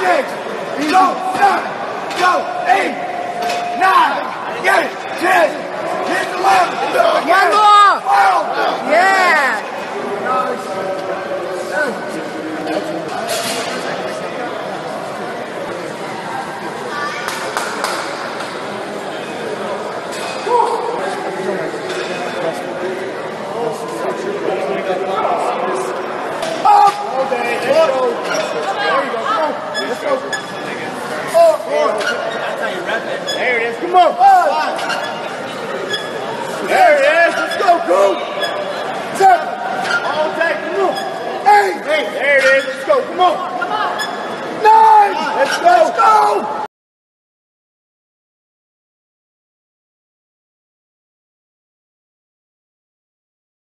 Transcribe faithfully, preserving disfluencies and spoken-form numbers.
six, go seven, go eight, nine, get it, ten, hit eleven, One more. twelve. Yeah. There it is. Come on. Five. There it is. Let's go, Coop. Seven. All day. Come on. Eight. Eight. There it is. Let's go. Come on. Come on. Nine. Let's go. Let's go.